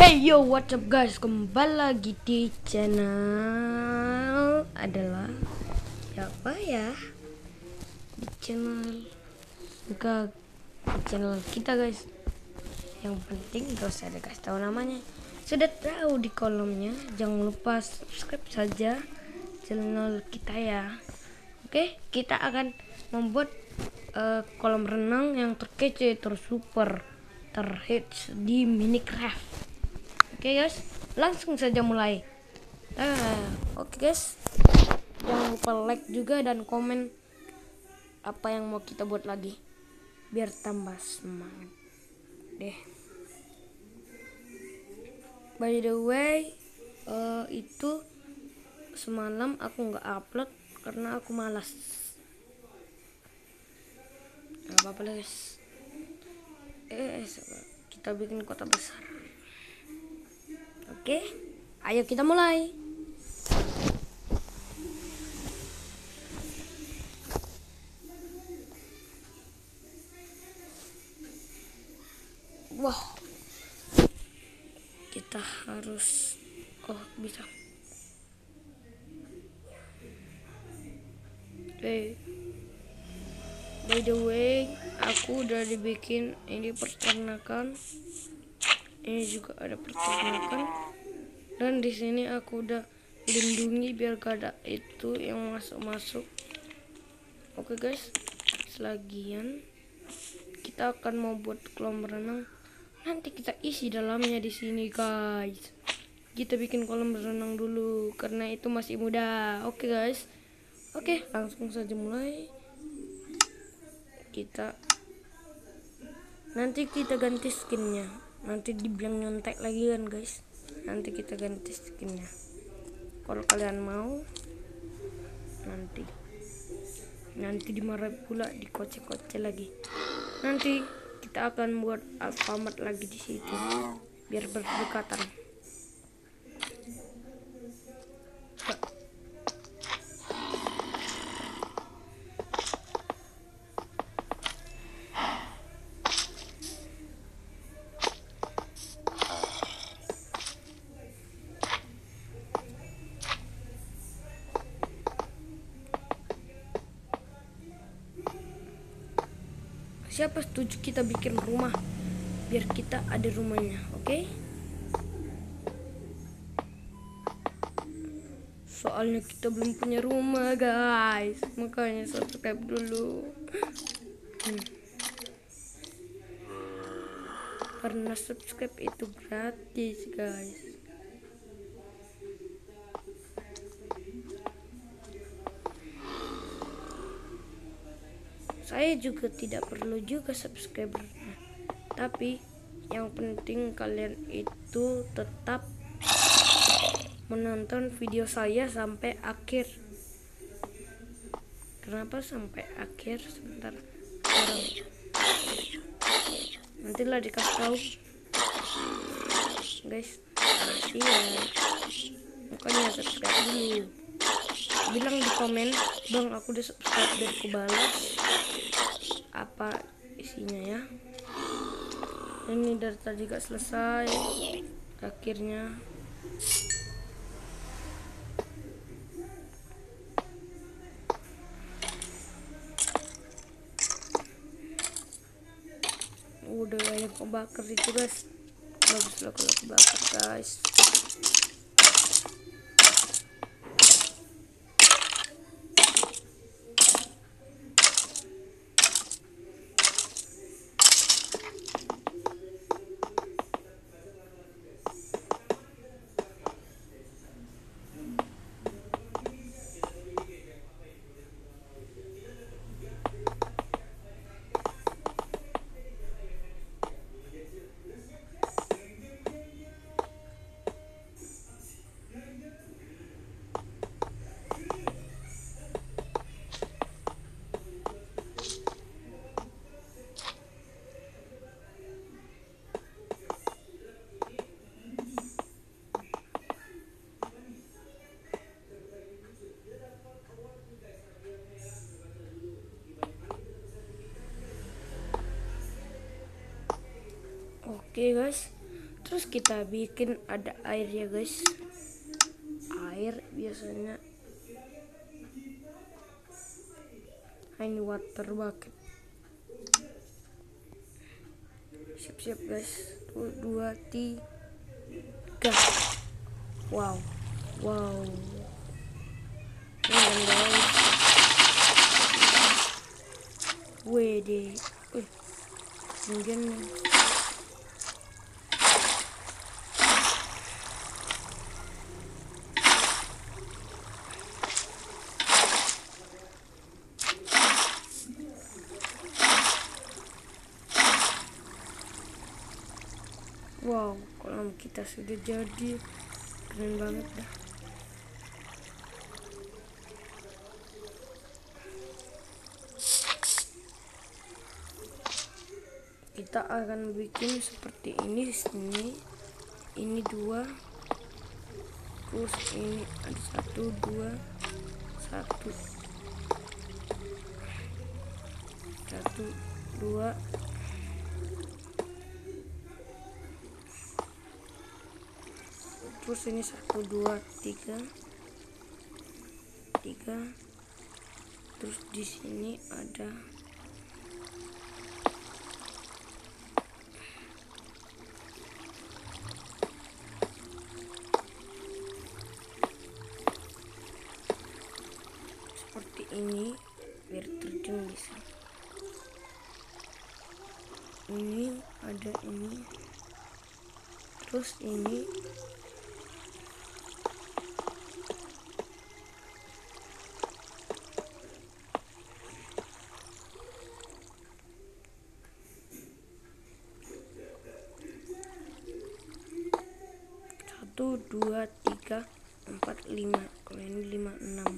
Hey yo, what's up guys? Kembali lagi di channel adalah siapa ya? Di channel kita guys. Yang penting gak usah ada kasih tahu namanya. Sudah tahu di kolomnya. Jangan lupa subscribe saja channel kita ya. Oke, kita akan membuat kolam renang yang terkece, tersuper, terhits di Minecraft. Oke guys, langsung saja mulai. Oke guys, jangan lupa like juga dan komen apa yang mau kita buat lagi, biar tambah semangat deh. By the way, itu semalam aku nggak upload karena aku malas. Gak apa-apa guys. Kita bikin kota besar. Oke, ayo kita mulai. Wah, kita harus bisa. By the way, aku udah dibikin ini peternakan. Ini juga ada peternakan. Dan di sini aku udah lindungi biar gak ada itu yang masuk. Oke guys, selagian kita akan mau buat kolam renang. Nanti kita isi dalamnya di sini guys. Kita bikin kolam renang dulu karena itu masih muda. Oke guys. Oke, langsung saja mulai. Nanti kita ganti skinnya. Nanti dibilang nyontek lagi kan guys. Nanti kita ganti skinnya. Kalau kalian mau, nanti dimarah pula, dikocek-kocek lagi. Nanti kita akan buat Alfamart lagi di situ biar berdekatan. Siapa setuju kita bikin rumah biar kita ada rumahnya, oke? Soalnya kita belum punya rumah guys, makanya subscribe dulu. Karena subscribe itu gratis guys. Saya juga tidak perlu juga subscriber, tapi yang penting kalian itu tetap menonton video saya sampai akhir. Kenapa sampai akhir? Sebentar, nantilah dikasih tahu guys. Iya, makanya subscribe dulu. Bilang di komen, bang aku udah subscribe, biar aku balas apa isinya ya. Ini dari tadi gak selesai, akhirnya. Udah banyak kebakar itu guys. Baguslah kalau kebakar guys. Oke guys, Terus kita bikin ada air ya guys, air biasanya. Ini water bucket. Siap-siap guys. 1, 2, 3. Wow. Guys. Wede. Kemudian wow, kolam kita sudah jadi, keren banget dah. Kita akan bikin seperti ini sini. Ini 2. Terus ini ada 1, 2, 1, 2. Terus ini 1, 2, 3. Terus di sini ada seperti ini biar terjun bisa. Ini ada ini. Terus ini satu, 2, 3, 4, 5. Kalau ini 5, 6.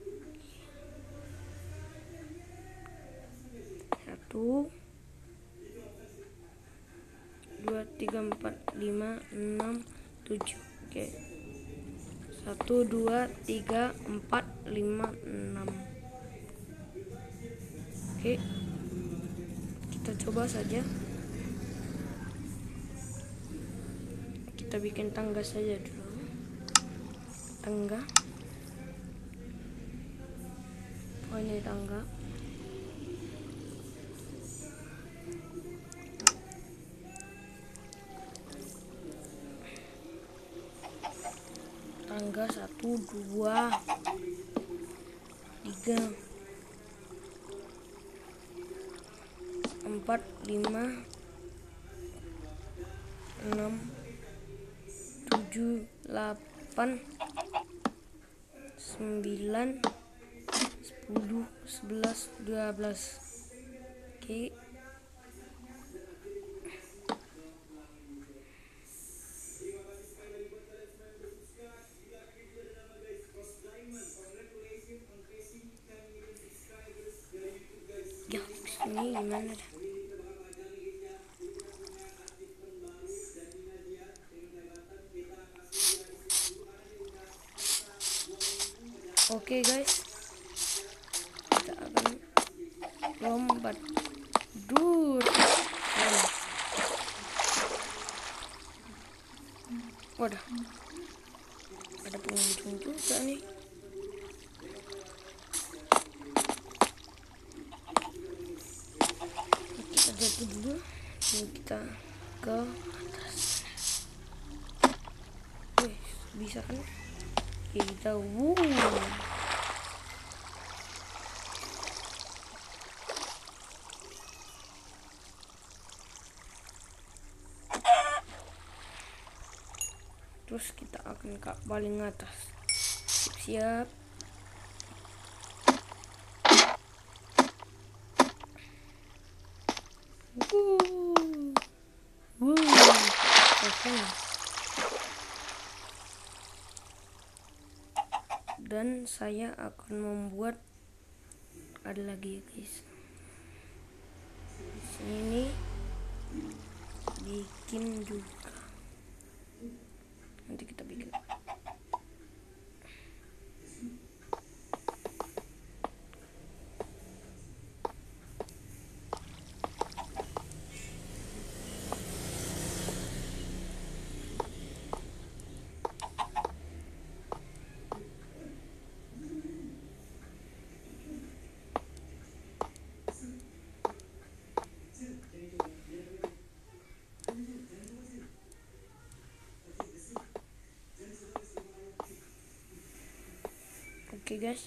1, 2, 3, 4, 5, 6, 7. Oke. 1, 2, 3, 4, 5, 6. Oke. Kita coba saja. Kita bikin tangga saja dulu. Tangga. Oh, ini tangga. Tangga 1, 2, 3, 4, 5, 6, 7, 8, 9, 10, 11, 12. Oke. Ya, ini gimana dah? Oke guys, kita akan lompat dur. Wadah, ada pengunjung juga nih. Kita jatuh dulu, dan kita ke atas. Bisa kan? Kita terus kita akan ke paling atas. Siap. Okay. Dan saya akan membuat ada lagi ya guys. Di sini bikin juga. Nanti kita bikin. Oke guys.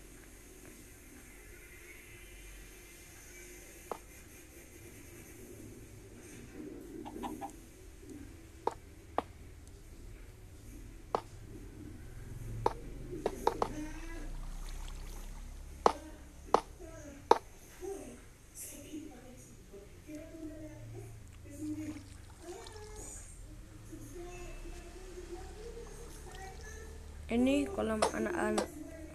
Ini kolam anak-anak.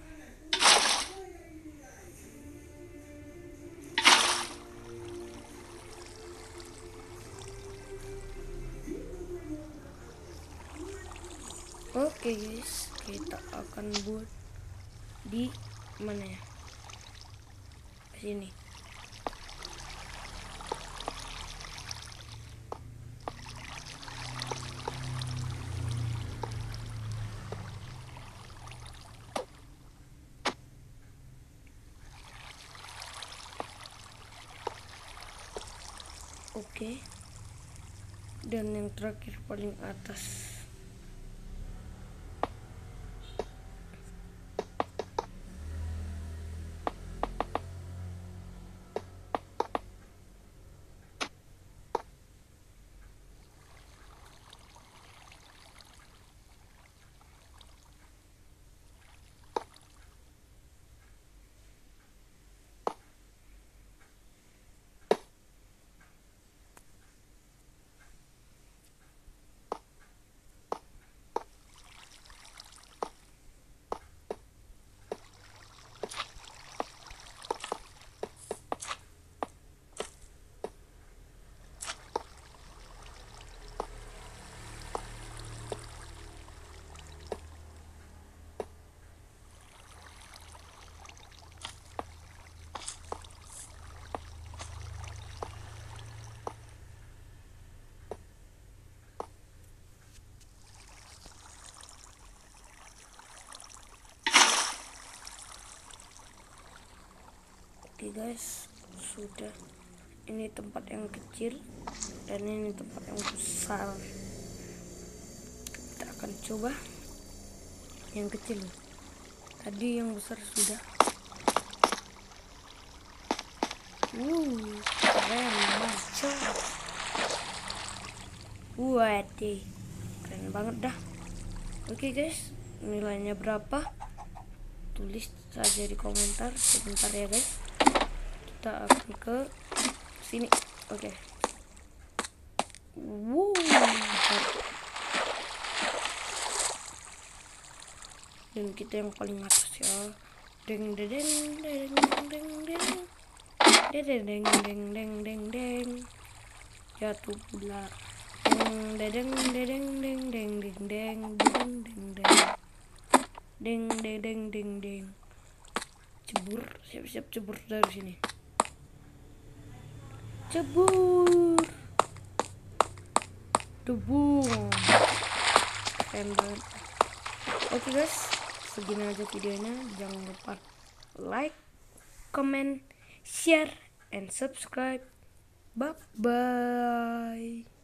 Oke guys, kita akan buat di mana ya? Sini. Oke. Dan yang terakhir paling atas. Oke guys, sudah. Ini tempat yang kecil dan ini tempat yang besar. Kita akan coba yang kecil. Tadi yang besar sudah. Keren banget. Waduh, keren banget dah. Oke guys, nilainya berapa? Tulis saja di komentar sebentar ya guys. Kita akan ke sini. Oke. Dan kita yang paling atas ya. Deng deng deng deng deng deng deng deng deng deng deng deng. Jatuh pula. Deng deng deng deng deng deng deng deng deng deng deng deng deng deng deng. Cebur, siap-siap cebur dari sini. Cebur. Debung. Keren banget. Oke guys, segini aja videonya. Jangan lupa like, comment, share, and subscribe. Bye bye.